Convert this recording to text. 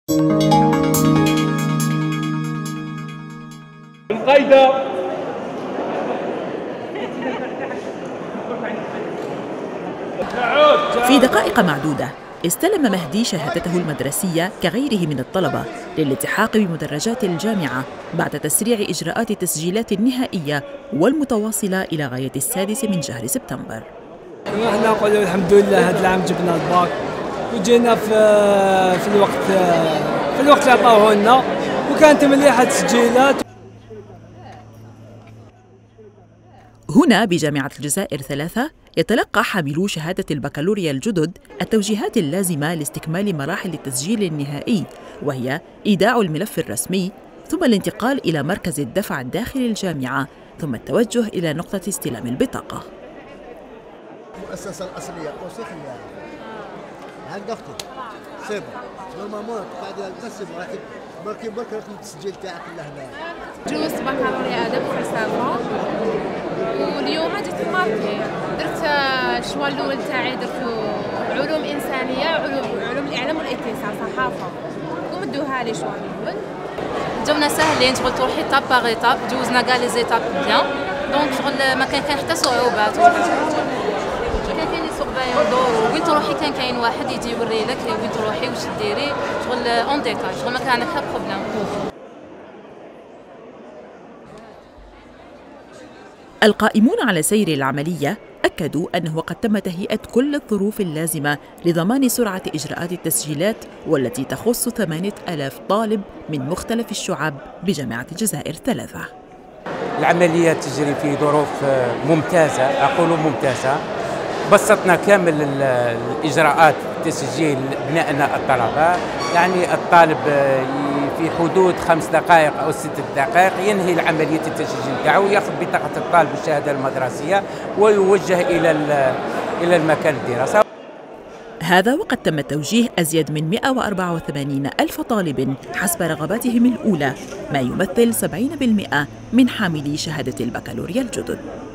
القاعدة في دقائق معدودة استلم مهدي شهادته المدرسية كغيره من الطلبة للالتحاق بمدرجات الجامعة بعد تسريع إجراءات التسجيلات النهائية والمتواصلة إلى غاية 6 من شهر سبتمبر. نحن نقولوا الحمد لله هذا العام جبنا الباك وجينا في الوقت اللي عطاوه لنا وكانت مليحة التسجيلات. هنا بجامعة الجزائر 3 يتلقى حاملو شهادة البكالوريا الجدد التوجيهات اللازمة لاستكمال مراحل التسجيل النهائي، وهي إيداع الملف الرسمي ثم الانتقال إلى مركز الدفع داخل الجامعة ثم التوجه إلى نقطة استلام البطاقة. المؤسسة الأصلية توثيقية هنقفتي سيب نورمالمون قاعدة تنسب راكب مركب برك رقم التسجيل تاعك لهنا. جوزت بكالوريا أدب فلسفة واليوم جيت الماركي درت الشوا الأول تاعي درت علوم إنسانية علوم الإعلام والاتصال صحافة ومدوها لي شوا الأول. جونا ساهلين شغل تروحي إيتاب باغ إيتاب جوزنا كاع لي زيتاب بيان دونك شغل ما كان حتى صعوبات. كان كاين سورفايون دور وين تروحي كان كاين واحد يجي يوري لك وين تروحي واش ديري شغل اون ديتاي شغل ما كان عندك حتى بروبليم. القائمون على سير العملية أكدوا أنه قد تم تهيئة كل الظروف اللازمة لضمان سرعة إجراءات التسجيلات والتي تخص 8000 طالب من مختلف الشعب بجامعة الجزائر 3. العملية تجري في ظروف ممتازة، أقول ممتازة. بسطنا كامل الإجراءات تسجيل أبنائنا الطلبة، يعني الطالب في حدود 5 دقائق أو 6 دقائق ينهي العملية التسجيل تاعو، ياخذ بطاقة الطالب الشهادة المدرسية ويوجه إلى المكان الدراسة. هذا وقد تم توجيه أزيد من 184 ألف طالب حسب رغباتهم الأولى، ما يمثل 70% من حاملي شهادة البكالوريا الجدد.